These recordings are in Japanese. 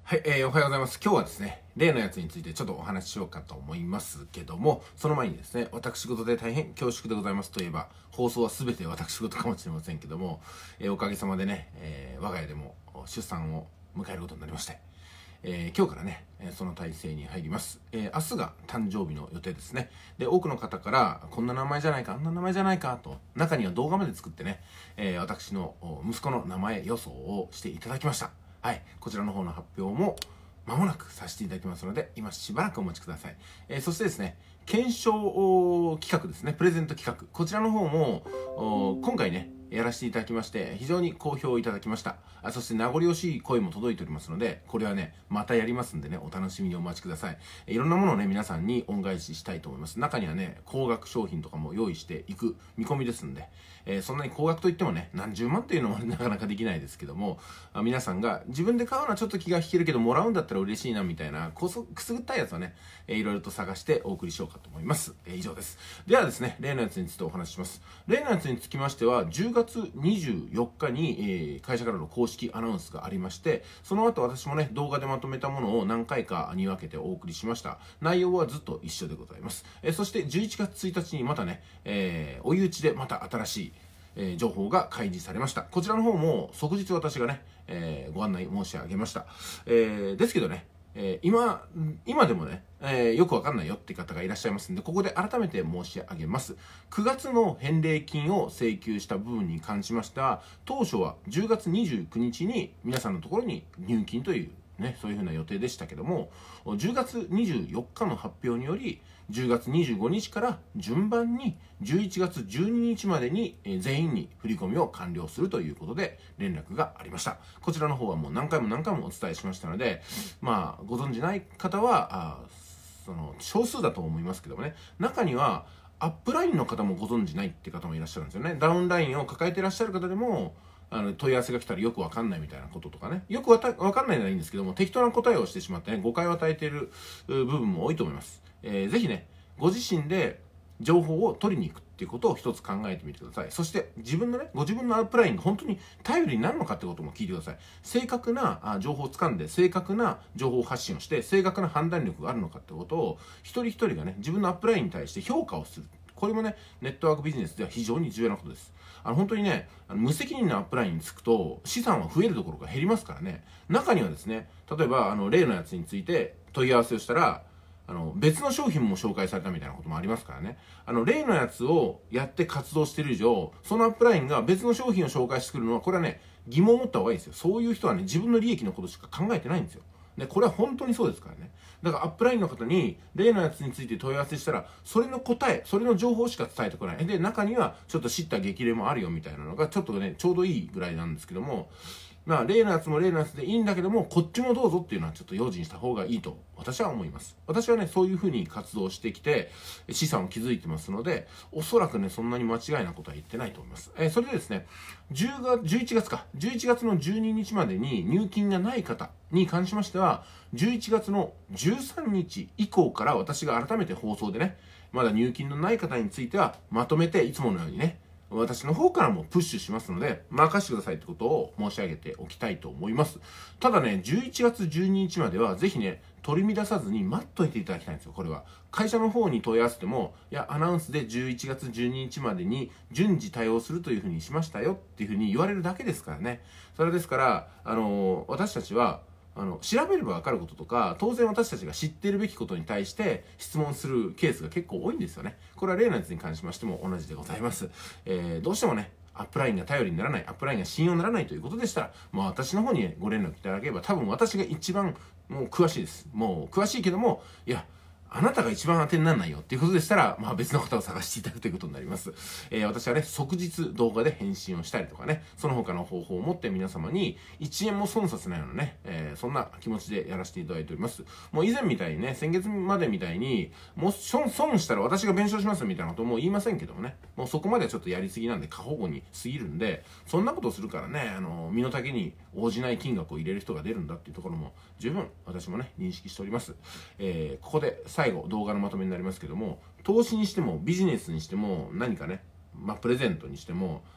はい、おはようございます。今日はですね、例のやつについてちょっとお話ししようかと思いますけども、その前にですね、私事で大変恐縮でございますといえば、放送は全て私事かもしれませんけども、おかげさまでね、我が家でも出産を迎えることになりまして、今日からね、その体制に入ります。明日が誕生日の予定ですね。で、多くの方から、こんな名前じゃないか、あんな名前じゃないかと、中には動画まで作ってね、私の息子の名前予想をしていただきました。はい、こちらの方の発表も間もなくさせていただきますので、今しばらくお待ちください。そしてですね、検証企画ですね、プレゼント企画。こちらの方も、今回ね、やらせていただきまして、非常に好評いただきました。そして名残惜しい声も届いておりますので、これはね、またやりますんでね、お楽しみにお待ちください。いろんなものをね、皆さんに恩返ししたいと思います。中にはね、高額商品とかも用意していく見込みですんで、そんなに高額といってもね、何十万っていうのもなかなかできないですけども、皆さんが自分で買うのはちょっと気が引けるけど、もらうんだったら嬉しいなみたいな、くすぐったいやつはね、いろいろと探してお送りしようかと思います。以上です。ではですね、例のやつについてお話しします。例のやつにつきましては、10月24日に、会社からの公式アナウンスがありまして、その後私もね、動画でまとめたものを何回かに分けてお送りしました。内容はずっと一緒でございます。そして11月1日にまたね、追い打ちでまた新しい情報が開示されました。こちらの方も即日私がね、ご案内申し上げました。ですけどね、今でもね、よくわかんないよって方がいらっしゃいますんで、ここで改めて申し上げます。9月の返礼金を請求した部分に関しましては、当初は10月29日に皆さんのところに入金というね、そういうふうな予定でしたけども、10月24日の発表により、10月25日から順番に11月12日までに全員に振り込みを完了するということで連絡がありました。こちらの方はもう何回もお伝えしましたので、まあ、ご存じない方は、その少数だと思いますけどもね、中にはアップラインの方もご存じないって方もいらっしゃるんですよね。ダウンラインを抱えていらっしゃる方でも、問い合わせが来たらよくわかんないみたいなこととかね。よくわかんないならいいんですけども、適当な答えをしてしまってね、誤解を与えている部分も多いと思います。ぜひね、ご自身で情報を取りに行くっていうことを一つ考えてみてください。そしてご自分のアップラインが本当に頼りになるのかってことも聞いてください。正確な情報をつかんで、正確な情報発信をして、正確な判断力があるのかってことを、一人一人がね、自分のアップラインに対して評価をする。これもね、ネットワークビジネスでは非常に重要なことです。本当にね、無責任なアップラインにつくと、資産は増えるどころか減りますからね。中にはですね、例えば、例のやつについて問い合わせをしたら、別の商品も紹介されたみたいなこともありますからね。例のやつをやって活動してる以上、そのアップラインが別の商品を紹介してくるのは、これはね、疑問を持った方がいいですよ。そういう人はね、自分の利益のことしか考えてないんですよ。で、これは本当にそうですからね。だからアップラインの方に例のやつについて問い合わせしたら、それの答え、それの情報しか伝えてこない。で、中にはちょっと知った激励もあるよみたいなのが、ちょっとね、ちょうどいいぐらいなんですけども、まあ、例のやつも例のやつでいいんだけども、こっちもどうぞっていうのはちょっと用心した方がいいと私は思います。私はね、そういうふうに活動してきて、資産を築いてますので、おそらくね、そんなに間違いなことは言ってないと思います。それでですね、11月か、11月の12日までに入金がない方に関しましては、11月の13日以降から私が改めて放送でね、まだ入金のない方については、まとめていつものようにね、私の方からもプッシュしますので、任せてくださいってことを申し上げておきたいと思います。ただね、11月12日まではぜひね、取り乱さずに待っといていただきたいんですよ、これは。会社の方に問い合わせても、いや、アナウンスで11月12日までに順次対応するというふうにしましたよっていうふうに言われるだけですからね。それですから、私たちは、調べれば分かることとか、当然私たちが知っているべきことに対して質問するケースが結構多いんですよね。これは例のやつに関しましても同じでございます。どうしてもね、アップラインが頼りにならない、アップラインが信用にならないということでしたら、もう私の方にご連絡いただければ、多分私が一番もう詳しいです。もう詳しいけども、いや、あなたが一番当てにならないよっていうことでしたら、まあ別の方を探していただくということになります。私はね、即日動画で返信をしたりとかね、その他の方法を持って皆様に1円も損させないようなね、そんな気持ちでやらせていただいております。もう以前みたいにね、先月までみたいに、もう損したら私が弁償しますみたいなことも言いませんけどもね、もうそこまではちょっとやりすぎなんで過保護に過ぎるんで、そんなことをするからね、身の丈に応じない金額を入れる人が出るんだっていうところも十分私もね、認識しております。ここで最後動画のまとめになりますけども、投資にしてもビジネスにしても何かね、まあプレゼントにしても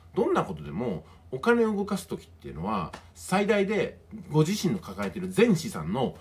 どんなことでもお金を動かす時っていうのは最大でご自身の抱えている全資産の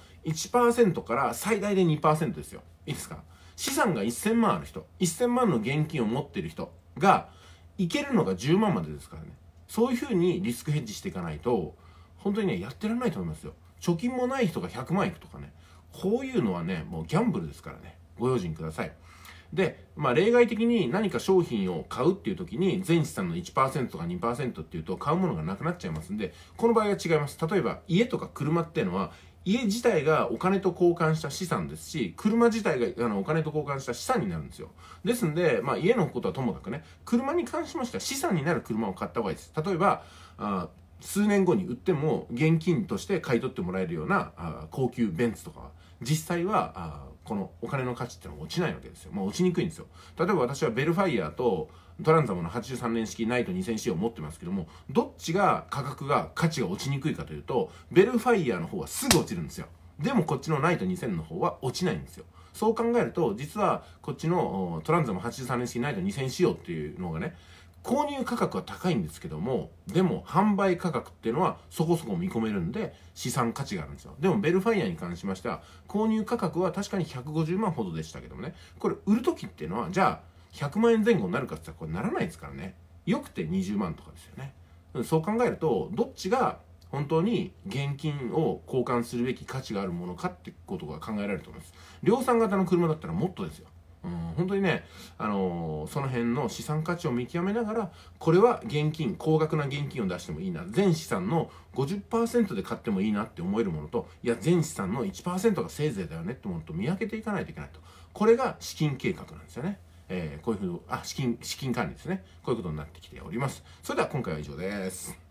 1% から最大で 2% ですよ。いいですか？資産が1000万ある人、1000万の現金を持っている人がいけるのが10万までですからね。そういうふうにリスクヘッジしていかないと本当にねやってられないと思いますよ。貯金もない人が100万いくとかね、こういうのはねもうギャンブルですからね、ご用心ください。で、例外的に何か商品を買うっていう時に全資産の 1% とか 2% っていうと買うものがなくなっちゃいますんで、この場合は違います。例えば家とか車っていうのは家自体がお金と交換した資産ですし、車自体がお金と交換した資産になるんですよ。ですんで、家のことはともかくね、車に関しましては資産になる車を買った方がいいです。例えば数年後に売っても現金として買い取ってもらえるような高級ベンツとかは実際はこのお金の価値っていうのは落ちないわけですよ。落ちにくいんですよ。例えば私はベルファイアとトランザムの83年式ナイト2000仕様を持ってますけども、どっちが価値が落ちにくいかというと、ベルファイアの方はすぐ落ちるんですよ。でもこっちのナイト2000の方は落ちないんですよ。そう考えると実はこっちのトランザム83年式ナイト2000仕様っていうのがね、購入価格は高いんですけども、でも販売価格っていうのはそこそこ見込めるんで資産価値があるんですよ。でもベルファイアに関しましては購入価格は確かに150万ほどでしたけどもね、これ売る時っていうのはじゃあ100万円前後になるかって言ったらこれならないですからね。よくて20万とかですよね。そう考えるとどっちが本当に現金を交換するべき価値があるものかってことが考えられると思います。量産型の車だったらもっとですよ。本当にね、その辺の資産価値を見極めながら、これは現金、高額な現金を出してもいいな、全資産の 50% で買ってもいいなって思えるものと、いや全資産の 1% がせいぜいだよねってものと見分けていかないといけないと。これが資金計画なんですよね。こういうふうに資金管理ですね。こういうことになってきております。それでは今回は以上です。